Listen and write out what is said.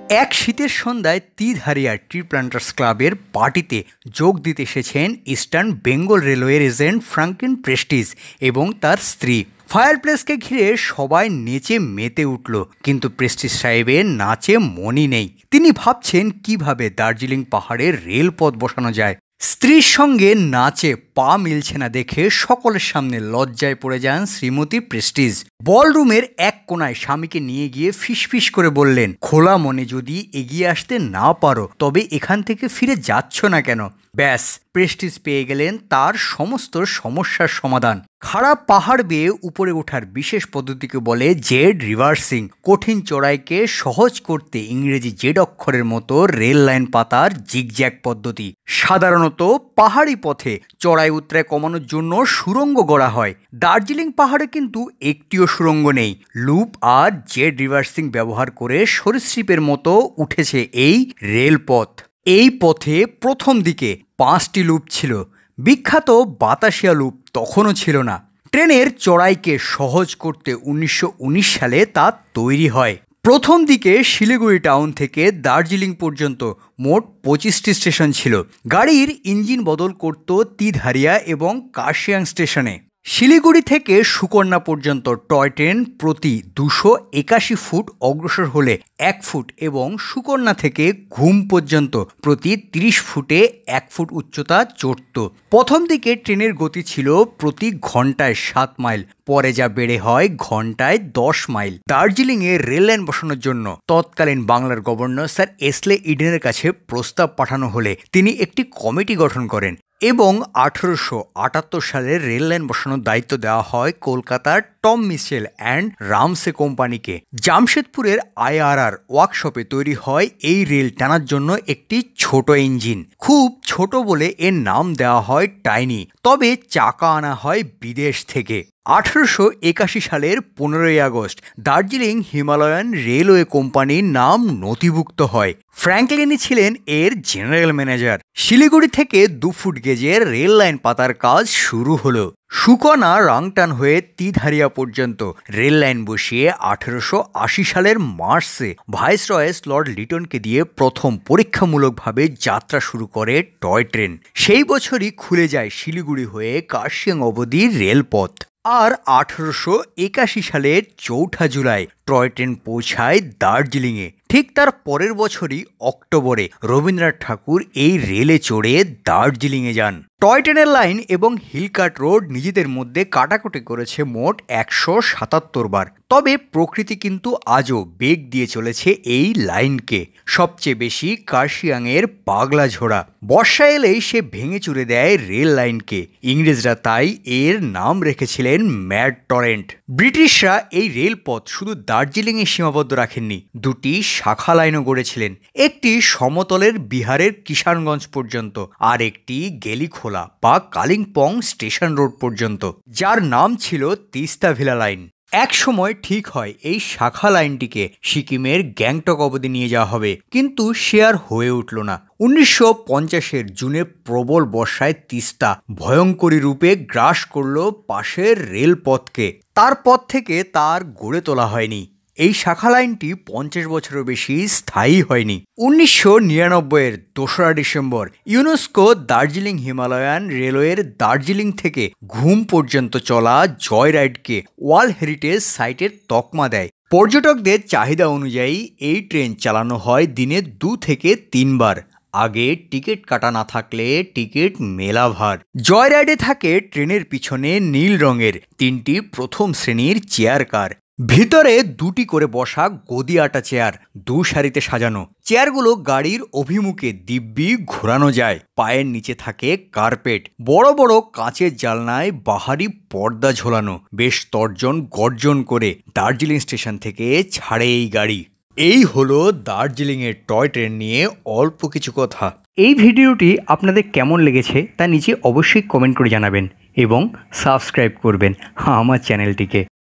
এক শীতের সন্ধ্যায় তিধারিয়া ট্রি প্ল্যান্টার্স ক্লাবের পার্টিতে যোগ দিতে এসেছেন ইস্টার্ন বেঙ্গল রেলওয়ের এজেন্ট ফ্রাঙ্কলিন প্রেস্টিজ এবং তার স্ত্রী। ফায়ারপ্লেসকে ঘিরে সবাই নেচে মেতে উঠল, কিন্তু প্রেস্টিজ সাহেবের নাচে মনই নেই। তিনি ভাবছেন কিভাবে দার্জিলিং পাহাড়ে রেলপথ বসানো যায়। স্ত্রীর সঙ্গে নাচে পা মিলছে না দেখে সকলের সামনে লজ্জায় পড়ে যান শ্রীমতী প্রেস্টিজ। বলরুমের এক কোনায় স্বামীকে নিয়ে গিয়ে ফিসফিস করে বললেন, খোলা মনে যদি এগিয়ে আসতে না পারো তবে এখান থেকে ফিরে যাচ্ছ না কেন? ব্যাস, প্রেস্টিজ পেয়ে গেলেন তার সমস্ত সমস্যার সমাধান। খারাপ পাহাড় বেয়ে উপরে ওঠার বিশেষ পদ্ধতিকে বলে জেড রিভার্সিং। কঠিন চড়াইকে সহজ করতে ইংরেজি জেড অক্ষরের মতো রেল লাইন পাতার জিগজ্যাগ পদ্ধতি। সাধারণত পাহাড়ি পথে চড়াই উতরাই কমানোর জন্য সুড়ঙ্গ গড়া হয়। দার্জিলিং পাহাড়ে কিন্তু একটিও সুড়ঙ্গ নেই। লুপ আর জেড রিভার্সিং ব্যবহার করে সরীসৃপের মতো উঠেছে এই রেলপথ। এই পথে প্রথম দিকে 5টি লুপ ছিল। বিখ্যাত বাতাসিয়া লুপ তখনও ছিল না। ট্রেনের চড়াইকে সহজ করতে 1919 সালে তা তৈরি হয়। প্রথম দিকে শিলিগুড়ি টাউন থেকে দার্জিলিং পর্যন্ত মোট 25টি স্টেশন ছিল। গাড়ির ইঞ্জিন বদল করত তিধারিয়া এবং কার্শিয়াং স্টেশনে। শিলিগুড়ি থেকে সুকন্যা পর্যন্ত টয় ট্রেন প্রতি 281 ফুট অগ্রসর হলে 1 ফুট এবং সুকন্যা থেকে ঘুম পর্যন্ত প্রতি 30 ফুটে 1 ফুট উচ্চতা চড়ত। প্রথম দিকে ট্রেনের গতি ছিল প্রতি ঘন্টায় 7 মাইল, পরে যা বেড়ে হয় ঘন্টায় 10 মাইল। দার্জিলিংয়ে রেল লাইন বসানোর জন্য তৎকালীন বাংলার গভর্নর স্যার এসলে ইডেনের কাছে প্রস্তাব পাঠানো হলে তিনি একটি কমিটি গঠন করেন এবং 1878 সালে রেল লাইন বসানোর দায়িত্ব দেওয়া হয় কলকাতার টম মিশেল অ্যান্ড রামসে কোম্পানিকে। জামশেদপুরের IRR ওয়ার্কশপে তৈরি হয় এই রেল টানার জন্য একটি ছোট ইঞ্জিন। খুব ছোট বলে এর নাম দেওয়া হয় টাইনি, তবে চাকা আনা হয় বিদেশ থেকে। 1881 সালের 15ই আগস্ট দার্জিলিং হিমালয়ান রেলওয়ে কোম্পানির নাম নথিভুক্ত হয়। ফ্র্যাঙ্কলিনই ছিলেন এর জেনারেল ম্যানেজার। শিলিগুড়ি থেকে 2 ফুট গেজের রেল লাইন পাতার কাজ শুরু হলো। সুকনা রাংটান হয়ে তিধারিয়া পর্যন্ত রেল লাইন বসিয়ে 1880 সালের মার্চে ভাইসরয় লর্ড লিটনকে দিয়ে প্রথম পরীক্ষামূলকভাবে যাত্রা শুরু করে টয় ট্রেন। সেই বছরই খুলে যায় শিলিগুড়ি হয়ে কার্শিয়াং অবধি রেলপথ। আর 1881 সালের 4 জুলাই টয় ট্রেন পৌঁছায় দার্জিলিংয়ে। ঠিক তার পরের বছরই অক্টোবরে রবীন্দ্রনাথ ঠাকুর এই রেলে চড়ে দার্জিলিংয়ে যান। টয় ট্রেনের লাইন এবং হিলকাট রোড নিজেদের মধ্যে কাটাকুটি করেছে মোট 177 বার। তবে প্রকৃতি কিন্তু আজও বেগ দিয়ে চলেছে এই লাইনকে। সবচেয়ে বেশি কার্শিয়াংয়ের পাগলা ঝোড়া। বর্ষা এলেই সে ভেঙে চুরে দেয় রেল লাইনকে। ইংরেজরা তাই এর নাম রেখেছিলেন ম্যাড টরেন্ট। ব্রিটিশরা এই রেলপথ শুধু দার্জিলিংয়ে সীমাবদ্ধ রাখেননি, 2টি শাখা লাইনও গড়েছিলেন। একটি সমতলের বিহারের কিষানগঞ্জ পর্যন্ত, আর একটি গেলিখোলা বা কালিম্পং স্টেশন রোড পর্যন্ত, যার নাম ছিল তিস্তা ভিলা লাইন। এক সময় ঠিক হয় এই শাখা লাইনটিকে সিকিমের গ্যাংটক অবধি নিয়ে যাওয়া হবে, কিন্তু সে আর হয়ে উঠল না। 1950-এর জুনে প্রবল বর্ষায় তিস্তা ভয়ঙ্করী রূপে গ্রাস করল পাশের রেলপথকে। তারপর থেকে তার গড়ে তোলা হয়নি। এই শাখা লাইনটি 50 বছরের বেশি স্থায়ী হয়নি। 1999-এর 2রা ডিসেম্বর ইউনেস্কো দার্জিলিং হিমালয়ান রেলওয়ের দার্জিলিং থেকে ঘুম পর্যন্ত চলা জয় রাইডকে ওয়ার্ল্ড হেরিটেজ সাইটের তকমা দেয়। পর্যটকদের চাহিদা অনুযায়ী এই ট্রেন চালানো হয় দিনে 2 থেকে 3 বার। আগে টিকিট কাটা না থাকলে টিকিট মেলা ভার। জয় রাইডে থাকে ট্রেনের পিছনে নীল রঙের 3টি প্রথম শ্রেণীর চেয়ার কার। ভিতরে 2টি করে বসা গদি আটা চেয়ার 2 সারিতে সাজানো। চেয়ারগুলো গাড়ির অভিমুখে দিব্যি ঘোরানো যায়। পায়ের নিচে থাকে কার্পেট। বড় বড় কাঁচের জানলায় বাহারি পর্দা ঝোলানো। বেশ তর্জন গর্জন করে দার্জিলিং স্টেশন থেকে ছাড়ে এই গাড়ি। এই হলো দার্জিলিংয়ের টয় ট্রেন নিয়ে অল্প কিছু কথা। এই ভিডিওটি আপনাদের কেমন লেগেছে তা নিচে অবশ্যই কমেন্ট করে জানাবেন এবং সাবস্ক্রাইব করবেন আমার চ্যানেলটিকে।